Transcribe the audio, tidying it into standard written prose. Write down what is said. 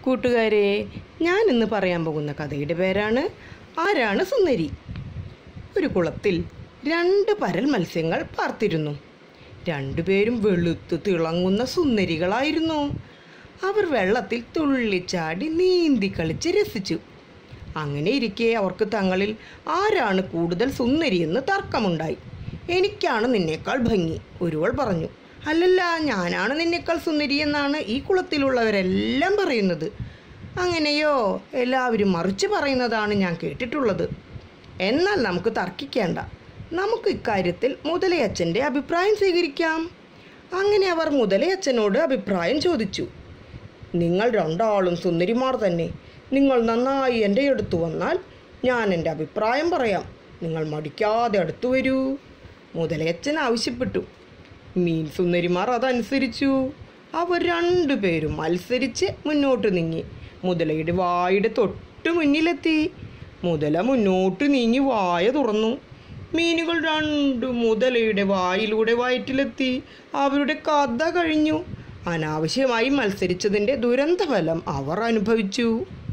കൂട്ടുകാരെ, ഞാൻ ഇന്ന് പറയാൻ പോകുന്ന കഥയുടെ പേരാണ് ആരാണ് സുന്ദരി. ഒരു കുളത്തിൽ 2 പരൽ മത്സ്യങ്ങൾ പാർത്തിരുന്നു. രണ്ടുപേരും വെളുത്തു തിളങ്ങുന്ന സുന്ദരികളായിരുന്നു. അവർ വെള്ളത്തിൽ തുള്ളിച്ചാടി നീന്തി കളിച്ച് രസിച്ചു. അങ്ങനെ ഇരിക്കെ അവർക്ക് തങ്ങളിൽ ആരാണ് കൂടുതൽ സുന്ദരിയെന്ന് തർക്കമുണ്ടായി. എനിക്കാണ് നിന്നേക്കാൾ ഭംഗി, ഒരുവൾ പറഞ്ഞു. അല്ലല്ല, ഞാനാണ് നിന്നേക്കാൾ സുന്ദരി എന്നാണ് ഈ കുളത്തിലുള്ളവരെല്ലാം പറയുന്നത്. അങ്ങനെയോ? എല്ലാവരും മറിച്ച് പറയുന്നതാണ് ഞാൻ കേട്ടിട്ടുള്ളത്. എന്നാൽ നമുക്ക് തർക്കിക്കേണ്ട. നമുക്ക് ഇക്കാര്യത്തിൽ മുതലയച്ഛൻ്റെ അഭിപ്രായം സ്വീകരിക്കാം. അങ്ങനെ അവർ മുതലയച്ഛനോട് അഭിപ്രായം ചോദിച്ചു. നിങ്ങൾ 2 ആളും സുന്ദരിമാർ തന്നെ. നിങ്ങൾ നന്നായി എൻ്റെ അടുത്ത് വന്നാൽ ഞാൻ എൻ്റെ അഭിപ്രായം പറയാം. നിങ്ങൾ മടിക്കാതെ അടുത്തു വരൂ, മുതലയച്ഛൻ ആവശ്യപ്പെട്ടു. മീൻ സുന്ദരിമാർ അതനുസരിച്ചു. അവർ 2 പേരും മത്സരിച്ച് മുന്നോട്ട് നീങ്ങി മുതലയുടെ വായുടെ തൊട്ട് മുന്നിലെത്തി. മുതല മുന്നോട്ട് നീങ്ങി വായ തുറന്നു. മീനുകൾ 2 മുതലയുടെ വായിലൂടെ വയറ്റിലെത്തി. അവരുടെ കഥ കഴിഞ്ഞു. അനാവശ്യമായി മത്സരിച്ചതിൻ്റെ ദുരന്തഫലം അവർ അനുഭവിച്ചു.